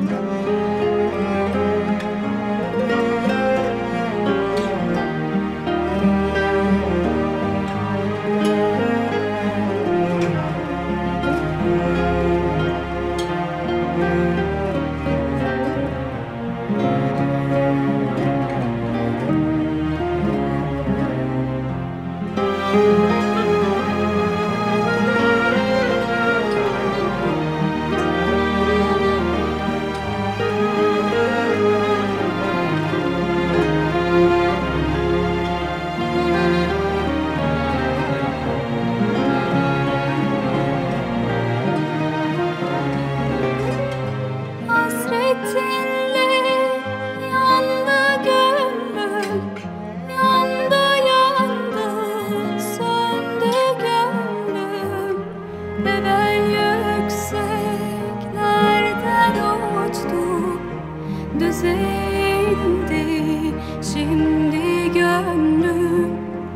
Düzeldi şimdi gönlüm.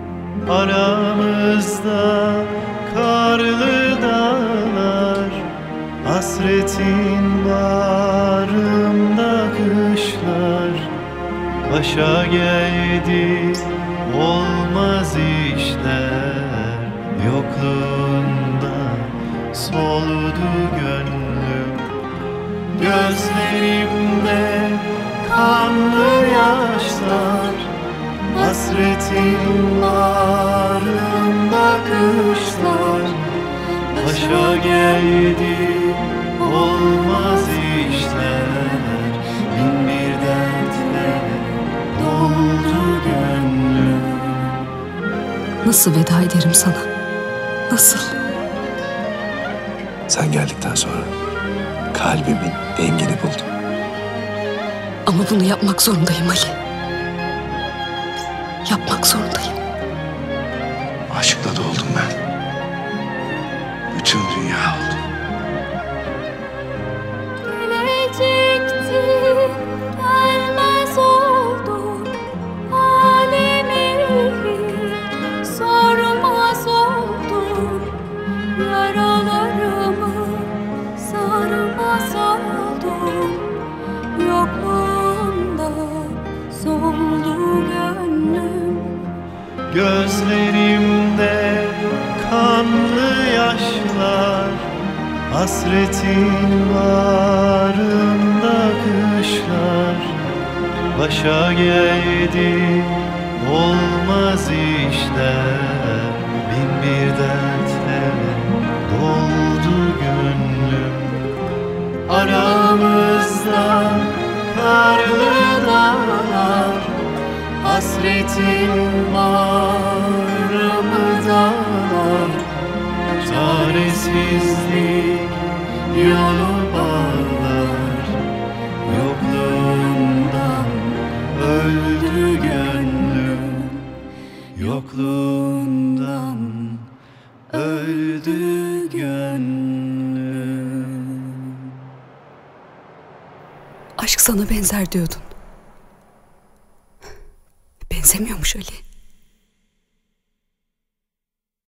Aramızda karlı dağlar, hasretin bağrımda kışlar. Başa geldi olmaz işler, yokluğunda soldu gönlüm. Gözlerimde kanlı yaşlar, hasretin bağrımda kışlar. Başa geldi olmaz işler, bin bir dertle doldu gönlüm. Nasıl veda ederim sana? Nasıl? Sen geldikten sonra kalbimin dengini buldum. Ama bunu yapmak zorundayım Ali. Yapmak zorundayım. Aşkla doldum ben. Bütün dünya oldu. Gelecektin, gelmez oldun. Alemi sormaz oldun. Yaralarımı sarmaz oldun. Yokluğunda soldu gönlüm. Gözlerimde kanlı yaşlar, hasretin bağrımda kışlar. Başa geldi olmaz işler, bin bir dertle doldu gönlüm. Aramızda karlı dağlar, hasretin bağrımı dağlar. Çaresizlik yolu bağlar, yokluğundan öldü gönlüm. Yokluğundan öldü gönlüm. Aşk sana benzer diyordun. Benzemiyormuş Ali.